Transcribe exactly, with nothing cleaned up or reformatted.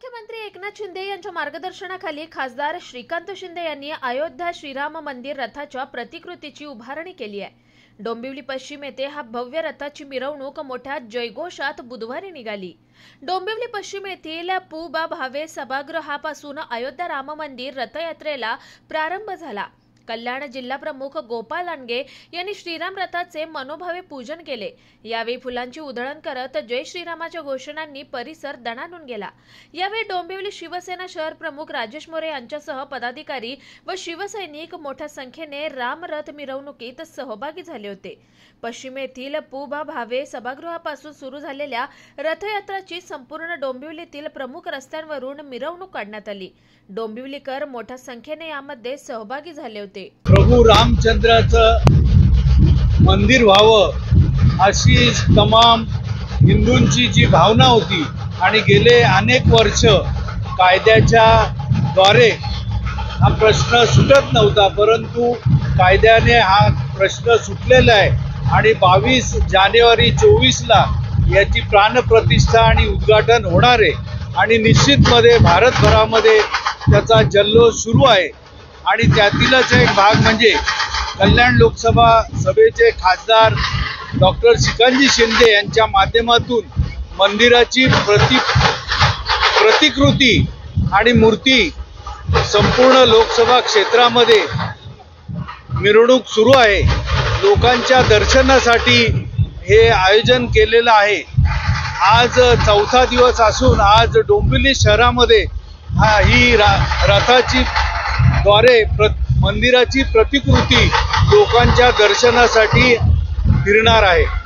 मुख्यमंत्री एकनाथ शिंदे यांच्या मार्गदर्शनाखाली खासदार श्रीकांत शिंदे यांनी अयोध्या श्रीराम मंदिर रथाच्या प्रतिकृतीची उभारणी केली आहे। डोंबिवली पश्चिम येथे हा भव्य रथाची मिरवणूक मोठ्या जयघोषात बुधवारी निघाली। डोंबिवली पश्चिम येथील पु बा भावे सभागृहापासून अयोध्या राम मंदिर रथयात्रेला प्रारंभ झाला। कल्याण जिल्हा प्रमुख गोपाल लांडगे यांनी श्रीराम रथाचे मनोभावे पूजन केले। यावेळी फुलांची उधळण करत जय श्रीरामाच्या घोषणांनी परिसर दणाणून गेला। यावेळी डोंबिवली शिवसेना शहर प्रमुख राजेश मोरे यांच्यासह पदाधिकारी व शिवसैनिक मोठ्या संख्येने राम रथ मिरवणुकीत सहभागी झाले होते। पश्चिम येथील पु बा भावे सभागृहापासून सुरू झालेल्या रथयात्राची संपूर्ण डोंबिवलीतील प्रमुख रस्त्यांवरून मिरवणूक काढण्यात आली। डोंबिवलीकर मोठ्या संख्येने यामध्ये सहभागी झाले होते। प्रभू रामचंद्राचं मंदिर व्हावं अशी तमाम हिंदूंची जी भावना होती आणि गेले अनेक वर्ष कायद्याच्या द्वारे हा प्रश्न सुटत नव्हता, परंतु कायद्याने हा प्रश्न सुटलेला आहे आणि बावीस जानेवारी चोवीस ला याची प्राणप्रतिष्ठा आणि उद्घाटन होणार आहे आणि निश्चितमध्ये भारतभरामध्ये त्याचा जल्लोष सुरू आहे। आणि त्यातीलच एक भाग म्हणजे कल्याण लोकसभा सभेचे खासदार डॉक्टर श्रीकांतजी शिंदे यांच्या माध्यमातून मंदिराची प्रति प्रतिकृती आणि मूर्ती संपूर्ण लोकसभा क्षेत्रामध्ये मिरवणूक सुरू आहे। लोकांच्या दर्शनासाठी हे आयोजन केलेलं आहे। आज चौथा दिवस असून आज डोंबिवली शहरामध्ये हा ही रा, रथाची द्वारे प्र, मंदिराची प्रतिकृती लोकांच्या दर्शनासाठी फिरणार आहे।